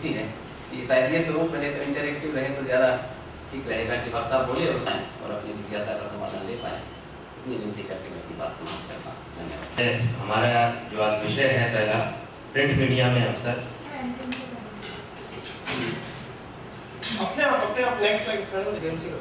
मिलती है कि शायद ये स्वरूप रहे तो इंटरेक्टिव रहे तो ज़्यादा ठीक रहेगा कि वक्ता बोले और अपनी जिज्ञासा का समाधान ले पाए। इतनी विनती करके मैं अपनी बात समाप्त करता हूँ। धन्यवाद। हमारा जो आज विषय है पहला, प्रिंट मीडिया में अवसर। अपने आप नेक्स्ट स्लाइड कर।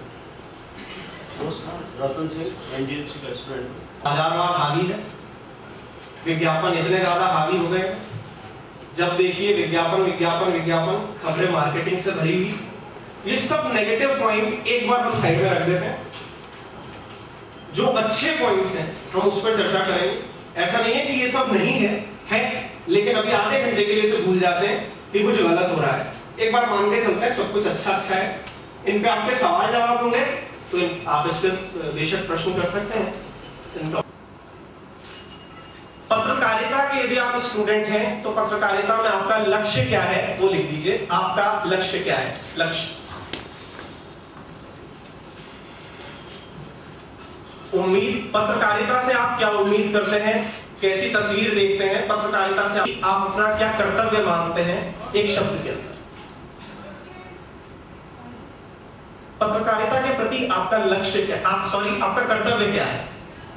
रतन सिंह एनजीएमसी का स्टूडेंट। बाजारवाद हावी है, विज्ञापन इतने ज्यादा हावी हो गए, जब देखिए विज्ञापन विज्ञापन विज्ञापन, खबरें मार्केटिंग से भरी हुई। ये सब नेगेटिव पॉइंट एक बार हम साइड में रख देते हैं, जो अच्छे पॉइंट्स हैं हम उस पर चर्चा करेंगे। ऐसा नहीं है कि ये सब नहीं है, लेकिन अभी आधे घंटे के लिए से भूल जाते हैं कि कुछ गलत हो रहा है। एक बार मान के चलते हैं सब कुछ अच्छा है। इन पे आपके सवाल जवाब होंगे तो आप इस पर बेशक प्रश्न कर सकते हैं। पत्रकारिता के यदि आप स्टूडेंट हैं तो पत्रकारिता में आपका लक्ष्य क्या है वो लिख दीजिए। आपका लक्ष्य क्या है? लक्ष्य, उम्मीद, पत्रकारिता से आप क्या उम्मीद करते हैं, कैसी तस्वीर देखते हैं, पत्रकारिता से आप अपना क्या कर्तव्य मानते हैं, एक शब्द के अंदर। पत्रकारिता के प्रति आपका लक्ष्य क्या, आपका कर्तव्य क्या है?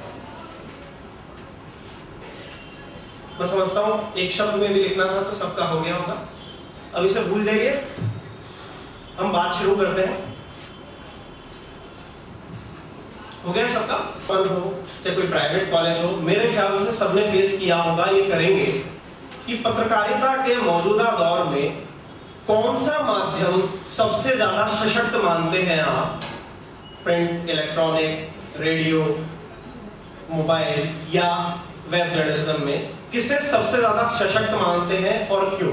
मैं समझता हूं एक शब्द में यदि लिखना था तो सबका हो गया होगा। अब इसे भूल जाइए, हम बात शुरू करते हैं। हो गया सबका? पद हो चाहे कोई प्राइवेट कॉलेज हो, मेरे ख्याल से सबने फेस किया होगा, ये करेंगे कि पत्रकारिता के मौजूदा दौर में कौन सा माध्यम सबसे ज्यादा सशक्त मानते हैं आप? प्रिंट, इलेक्ट्रॉनिक, रेडियो, मोबाइल या वेब जर्नलिज्म में किसे सबसे ज्यादा सशक्त मानते हैं और क्यों?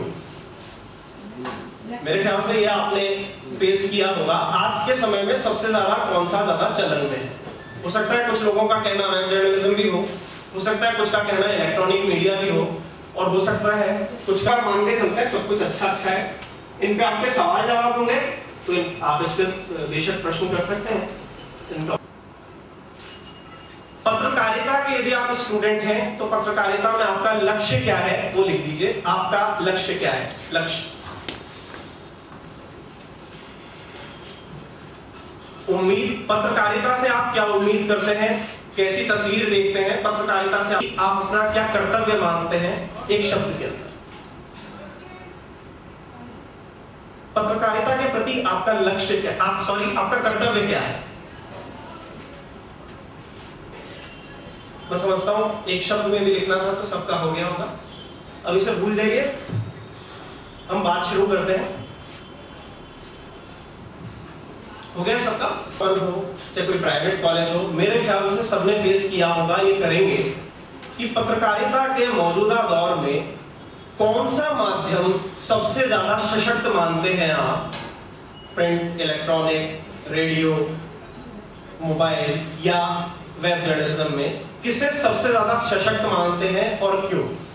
मेरे ख्याल से ये आपने फेस किया होगा। आज के समय में सबसे ज्यादा कौन सा ज्यादा चलन में है? हो सकता है कुछ लोगों का कहना वेब जर्नलिज्म भी हो सकता है कुछ का कहना इलेक्ट्रॉनिक मीडिया भी हो, और हो सकता है कुछ का मान के चलते हैं सब कुछ अच्छा है। इन पे आपके सवाल जवाब होंगे तो आप इस पर बेशक प्रश्न कर सकते हैं। पत्रकारिता के यदि आप स्टूडेंट हैं तो पत्रकारिता में आपका लक्ष्य क्या है वो लिख दीजिए। आपका लक्ष्य क्या है? लक्ष्य, उम्मीद, पत्रकारिता से आप क्या उम्मीद करते हैं, कैसी तस्वीर देखते हैं, पत्रकारिता से आप अपना क्या कर्तव्य मानते हैं, एक शब्द के अंदर। पत्रकारिता के प्रति आपका लक्ष्य क्या, आपका कर्तव्य क्या है? मैं समझता हूं एक शब्द में यदि लिखना था तो सबका हो गया होगा। अब इसे भूल जाइए, हम बात शुरू करते हैं। हो गया सबका? पद हो चाहे कोई प्राइवेट कॉलेज हो, मेरे ख्याल से सबने फेस किया होगा, ये करेंगे कि पत्रकारिता के मौजूदा दौर में कौन सा माध्यम सबसे ज्यादा सशक्त मानते हैं आप? प्रिंट, इलेक्ट्रॉनिक, रेडियो, मोबाइल या वेब जर्नलिज्म में किसे सबसे ज्यादा सशक्त मानते हैं और क्यों?